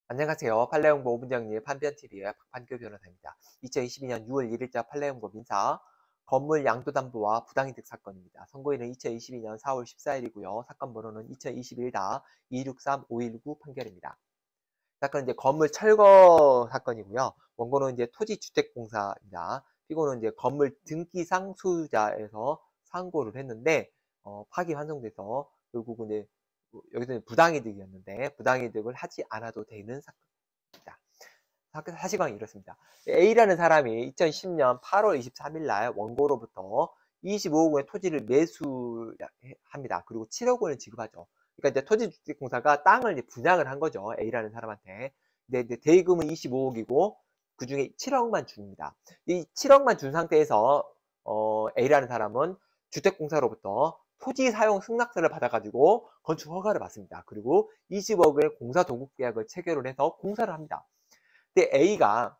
안녕하세요. 판례연구 5분 정리 판변TV의 박판교 변호사입니다. 2022년 6월 1일자 판례연구 민사 건물 양도담보와 부당이득 사건입니다. 선고일은 2022년 4월 14일이고요. 사건 번호는 2021-263519 판결입니다. 사건은 이제 건물 철거 사건이고요. 원고는 이제 토지주택공사입니다. 피고는 이제 건물 등기상 소유자에서 상고를 했는데 파기환송돼서 결국은 이제 여기서는 부당이득이었는데 부당이득을 하지 않아도 되는 사건입니다. 사실관이 이렇습니다. A라는 사람이 2010년 8월 23일 날 원고로부터 25억 원의 토지를 매수합니다. 그리고 7억 원을 지급하죠. 그러니까 이제 토지주택공사가 땅을 이제 분양을 한 거죠. A라는 사람한테. 근데 이제 대금은 25억이고 그 중에 7억만 줍니다. 이 7억만 준 상태에서 A라는 사람은 주택공사로부터 토지 사용 승낙서를 받아가지고 건축 허가를 받습니다. 그리고 20억의 공사 도급 계약을 체결을 해서 공사를 합니다. 근데 A가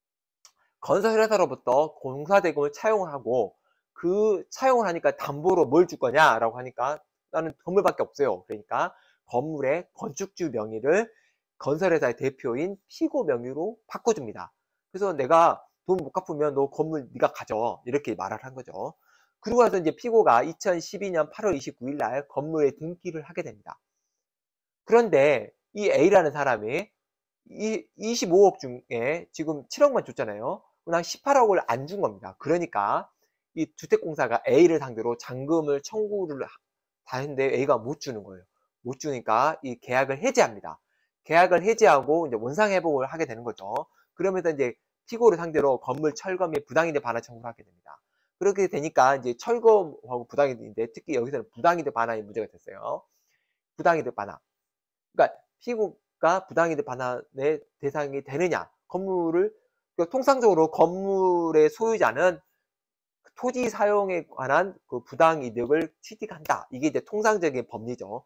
건설회사로부터 공사 대금을 차용을 하고 그 차용을 하니까 담보로 뭘 줄 거냐라고 하니까 나는 건물밖에 없어요. 그러니까 건물의 건축주 명의를 건설회사의 대표인 피고 명의로 바꿔줍니다. 그래서 내가 돈 못 갚으면 너 건물 네가 가져 이렇게 말을 한 거죠. 그러고 나서 이제 피고가 2012년 8월 29일 날 건물에 등기를 하게 됩니다. 그런데 이 A라는 사람이 이 25억 중에 지금 7억만 줬잖아요. 그냥 18억을 안 준 겁니다. 그러니까 이 주택공사가 A를 상대로 잔금을 청구를 다 했는데 A가 못 주는 거예요. 못 주니까 이 계약을 해지합니다. 계약을 해지하고 이제 원상회복을 하게 되는 거죠. 그러면서 이제 피고를 상대로 건물 철거 및 부당이득 반환 청구를 하게 됩니다. 그렇게 되니까 이제 철거하고 부당이득인데 특히 여기서는 부당이득 반환이 문제가 됐어요. 부당이득 반환. 그러니까 피고가 부당이득 반환의 대상이 되느냐. 건물을 그러니까 통상적으로 건물의 소유자는 토지 사용에 관한 그 부당이득을 취득한다. 이게 이제 통상적인 법리죠.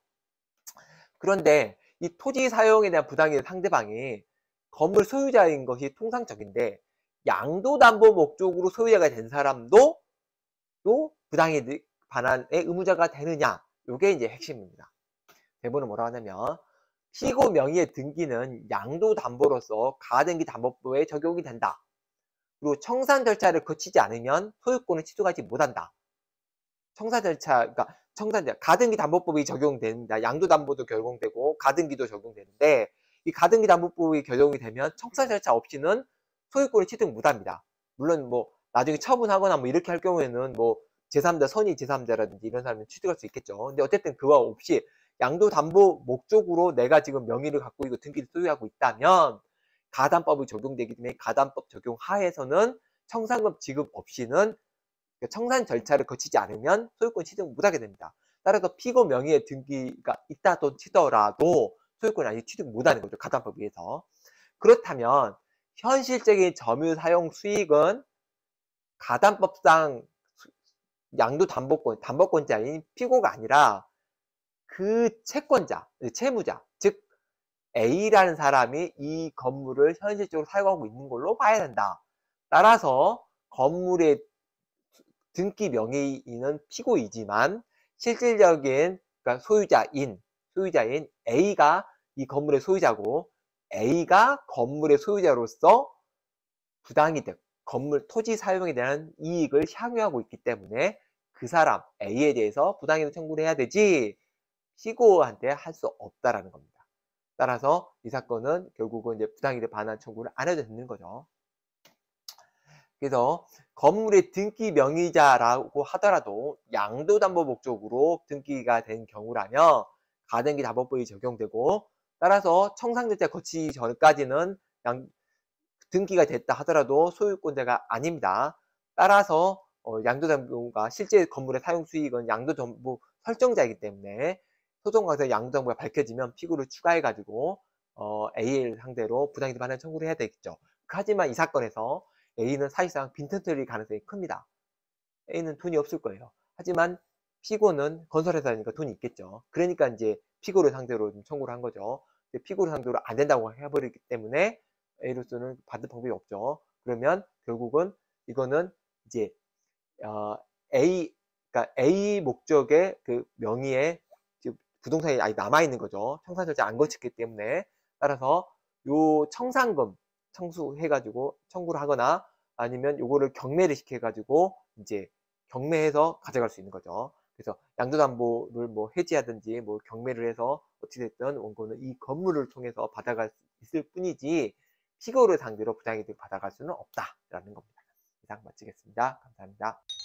그런데 이 토지 사용에 대한 부당이득 상대방이 건물 소유자인 것이 통상적인데 양도담보 목적으로 소유자가 된 사람도 또 부당이득 반환의 의무자가 되느냐. 이게 이제 핵심입니다. 대부분은 뭐라고 하냐면 피고 명의의 등기는 양도담보로서 가등기 담보법에 적용이 된다. 그리고 청산 절차를 거치지 않으면 소유권을 취득하지 못한다. 청산 절차, 그러니까 가등기 담보법이 적용됩니다. 양도담보도 적용되고 가등기도 적용되는데 이 가등기 담보법이 적용이 되면 청산 절차 없이는 소유권을 취득 못합니다. 물론 뭐 나중에 처분하거나 뭐 이렇게 할 경우에는 뭐 제3자, 선의 제3자라든지 이런 사람은 취득할 수 있겠죠. 근데 어쨌든 그와 없이 양도담보 목적으로 내가 지금 명의를 갖고 있고 등기를 소유하고 있다면 가담법이 적용되기 때문에 가담법 적용 하에서는 청산금 지급 없이는 청산 절차를 거치지 않으면 소유권 취득 못하게 됩니다. 따라서 피고 명의의 등기가 있다도 치더라도 소유권이 아직 취득 못하는 거죠. 가담법에 의해서. 그렇다면 현실적인 점유 사용 수익은 가담법상 양도담보권, 담보권자인 피고가 아니라 그 채권자, 채무자, 즉 A라는 사람이 이 건물을 현실적으로 사용하고 있는 걸로 봐야 된다. 따라서 건물의 등기 명의인은 피고이지만 실질적인 그러니까 소유자인 A가 이 건물의 소유자고 A가 건물의 소유자로서 부당이득, 건물 토지 사용에 대한 이익을 향유하고 있기 때문에 그 사람 A에 대해서 부당이득 청구를 해야 되지 피고한테 할 수 없다라는 겁니다. 따라서 이 사건은 결국은 이제 부당이득 반환 청구를 안 해도 되는 거죠. 그래서 건물의 등기 명의자라고 하더라도 양도담보 목적으로 등기가 된 경우라면 가등기 담보법이 적용되고 따라서 청산절차 거치기 전까지는 등기가 됐다 하더라도 소유권자가 아닙니다. 따라서 양도담보가 실제 건물의 사용 수익은 양도정보 설정자이기 때문에 소송과에서 양도정보가 밝혀지면 피고를 추가해가지고 A를 상대로 부당이득 반환 청구를 해야 되겠죠. 하지만 이 사건에서 A는 사실상 빈틈털일 가능성이 큽니다. A는 돈이 없을 거예요. 하지만 피고는 건설회사니까 돈이 있겠죠. 그러니까 이제 피고를 상대로 청구를 한 거죠. 피고를 상대로 안 된다고 해버리기 때문에 A로서는 받을 방법이 없죠. 그러면 결국은 이거는 이제 그러니까 A 목적의 그 명의의 부동산이 아직 남아 있는 거죠. 청산 절차 안 거쳤기 때문에 따라서 요 청산금 청구를 하거나 아니면 요거를 경매를 시켜가지고 이제 경매해서 가져갈 수 있는 거죠. 그래서 양도담보를 뭐 해지하든지 뭐 경매를 해서 어찌됐든 원고는 이 건물을 통해서 받아갈 수 있을 뿐이지 피고를 상대로 부당이득 받아갈 수는 없다라는 겁니다. 이상 마치겠습니다. 감사합니다.